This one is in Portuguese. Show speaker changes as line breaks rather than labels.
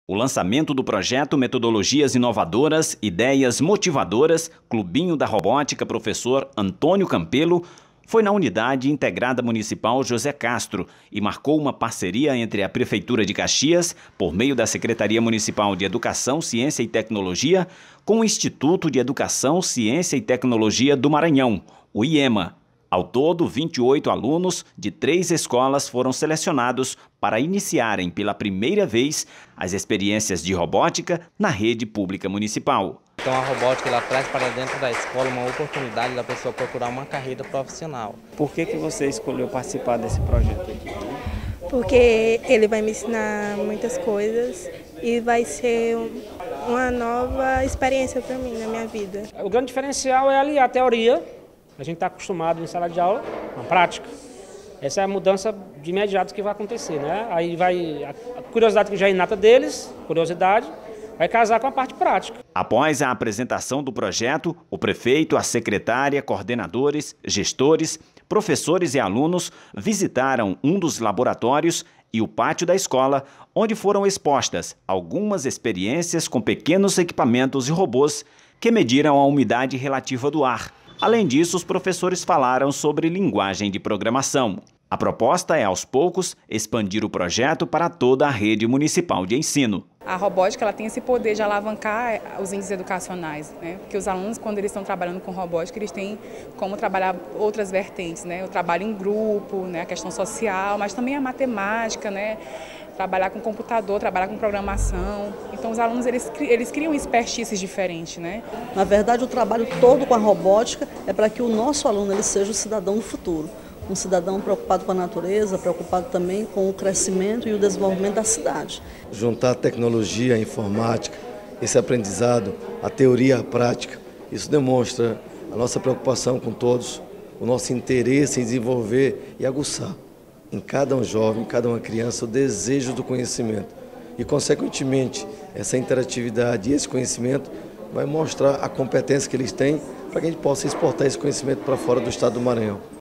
O lançamento do projeto Metodologias Inovadoras, Ideias Motivadoras, Clubinho da Robótica Professor Antônio Campelo, foi na Unidade Integrada Municipal José Castro e marcou uma parceria entre a Prefeitura de Caxias, por meio da Secretaria Municipal de Educação, Ciência e Tecnologia, com o Instituto de Educação, Ciência e Tecnologia do Maranhão, o IEMA. Ao todo, 28 alunos de 3 escolas foram selecionados para iniciarem pela primeira vez as experiências de robótica na rede pública municipal.
Então a robótica ela traz para dentro da escola uma oportunidade da pessoa procurar uma carreira profissional.
Por que você escolheu participar desse projeto aqui?
Porque ele vai me ensinar muitas coisas e vai ser uma nova experiência para mim na minha vida.
O grande diferencial é aliar a teoria. A gente está acostumado em sala de aula, na prática. Essa é a mudança de imediato que vai acontecer, né? Aí vai a curiosidade que já é inata deles, vai casar com a parte prática.
Após a apresentação do projeto, o prefeito, a secretária, coordenadores, gestores, professores e alunos visitaram um dos laboratórios e o pátio da escola, onde foram expostas algumas experiências com pequenos equipamentos e robôs que mediram a umidade relativa do ar. Além disso, os professores falaram sobre linguagem de programação. A proposta é, aos poucos, expandir o projeto para toda a rede municipal de ensino.
A robótica ela tem esse poder de alavancar os índices educacionais, né? Porque os alunos, quando eles estão trabalhando com robótica, eles têm como trabalhar outras vertentes, né? O trabalho em grupo, né? A questão social, mas também a matemática, né? Trabalhar com computador, trabalhar com programação. Então os alunos eles criam expertises diferentes, né?
Na verdade, o trabalho todo com a robótica é para que o nosso aluno ele seja o cidadão do futuro. Um cidadão preocupado com a natureza, preocupado também com o crescimento e o desenvolvimento da cidade.
Juntar a tecnologia, a informática, esse aprendizado, a teoria e a prática, isso demonstra a nossa preocupação com todos, o nosso interesse em desenvolver e aguçar em cada um jovem, em cada uma criança, o desejo do conhecimento. E, consequentemente, essa interatividade e esse conhecimento vai mostrar a competência que eles têm para que a gente possa exportar esse conhecimento para fora do estado do Maranhão.